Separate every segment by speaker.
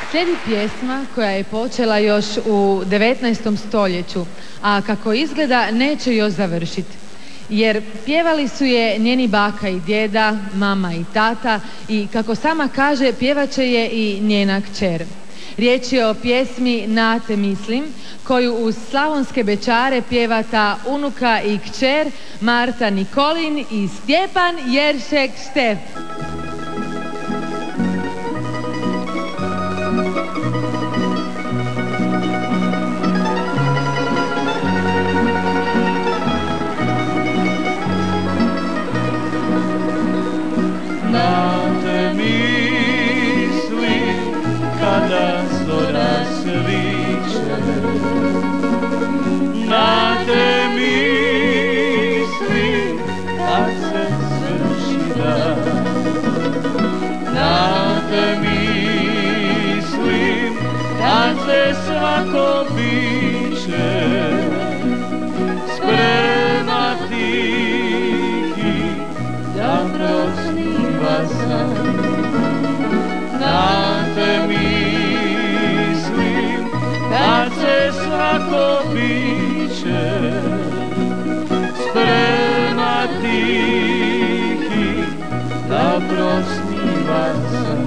Speaker 1: Slijedi pjesma koja je počela još u 19. stoljeću, a kako izgleda neće još završiti. Jer pjevali su je njeni baka i djeda, mama i tata i kako sama kaže pjevat će je i njena kćer. Riječ je o pjesmi Na te mislim koju uz slavonske bećare pjevata unuka i kćer Marta Nikolin i Stjepan Jeršek Štef.
Speaker 2: Na te mislim kada zora sviće, na te mislim kad se svrši dan, na te mislim kad se svako biće sprema tihi da prosniva san. Na te mislim kad se svako biće sprema tihi da prosniva san.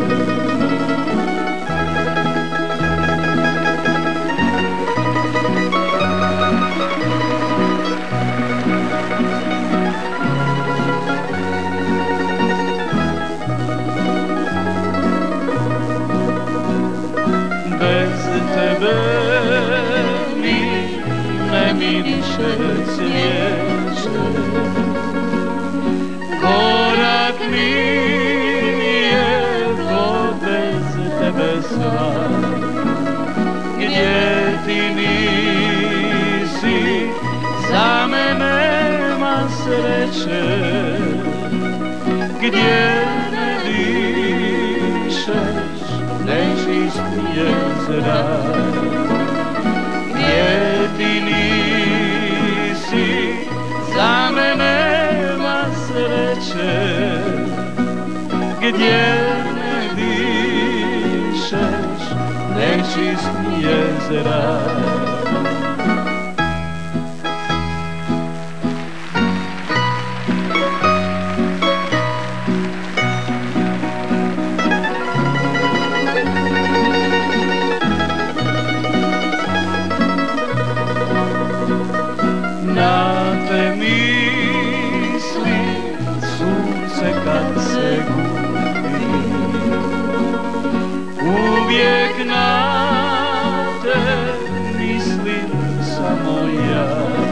Speaker 2: Bez tebe mi ne miriše cvijeće, korak mi je ko bez tebe sam. Gdje ti nisi, za mene nema sreće, gdje ne dišeš nečist je zrak. Gdje ti nisi, za mene nema sreće, gdje ne dišeš nečist je zrak. Na te mislim, sunce kad se gubi, uvijek na te mislim samo ja.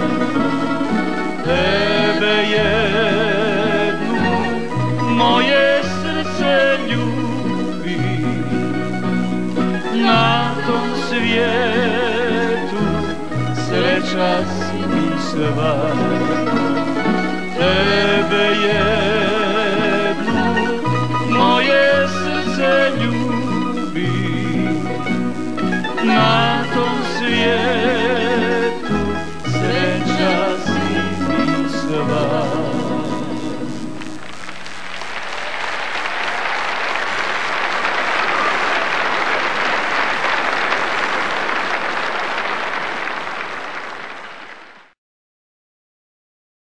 Speaker 2: Tebe jednu moje srce ljubi, na tom svijetu sreća si mi sva. Tebe jednu moje srce ljubi, na tom svijetu sreća si mi sva.